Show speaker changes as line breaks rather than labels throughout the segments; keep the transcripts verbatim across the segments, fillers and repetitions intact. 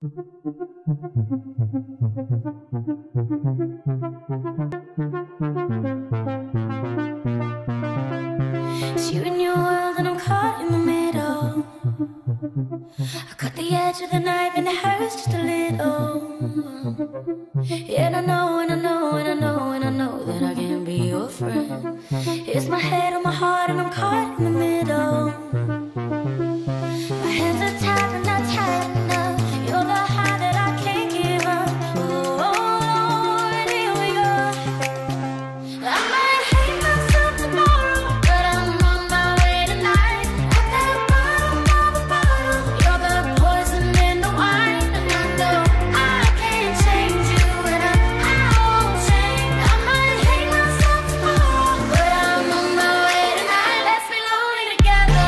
It's you and your world and I'm caught in the middle. I cut the edge of the knife and it hurts just a little. Yeah, and I know, and I know, and I know, and I know that I can't be your friend. It's my head on my heart and I'm caught in the middle. My hands are tied but not tight enough. You're the high that I can't give up. Oh, Lord, here we go. I might hate myself tomorrow, but I'm on my way tonight. At the bottom of the bottle, you're the poison in the wine. And I know I can't change you, and I, I won't change. I might hate myself tomorrow, but I'm on my way tonight. Let's be lonely together,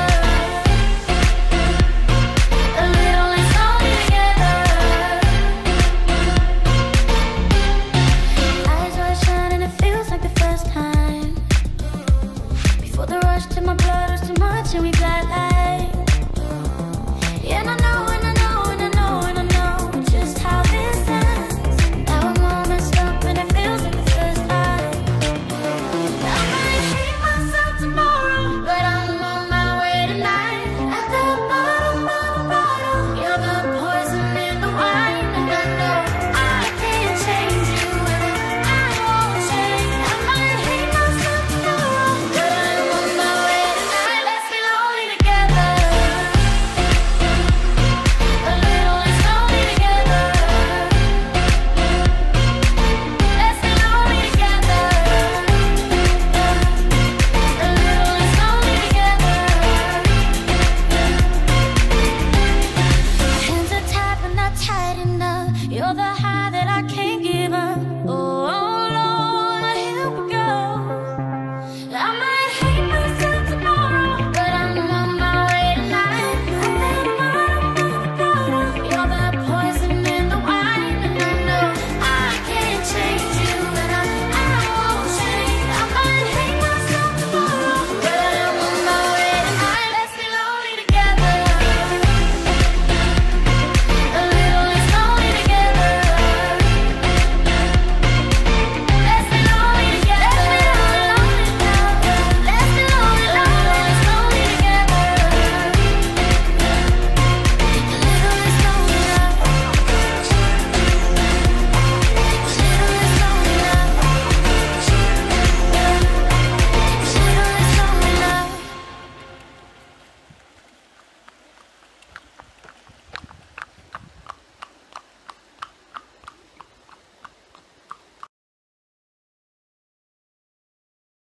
a little less lonely together. Eyes wide shut and it feels like the first time. Before the rush to my blood was too much and we got like. Yeah, and I know, and I know, and I know, and I know just how this ends. Now I'm all messed up and it feels like the first time. I might hate myself tomorrow, but I'm on my way tonight. At the bottom of the bottle, you're the poison in the wine. And I know I can't change you, and I won't change. I might hate myself tomorrow, but I'm on my way tonight. Let's be lonely together, a little less lonely together. Let's be lonely together, a little less lonely together. Hands are tied but not tight enough. You're the